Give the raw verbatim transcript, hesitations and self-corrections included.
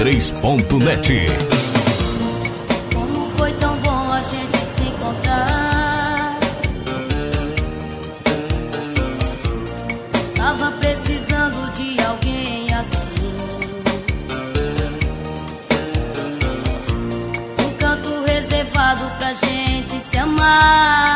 três ponto net. Como foi tão bom a gente se encontrar. Estava precisando de alguém assim, um canto reservado pra gente se amar.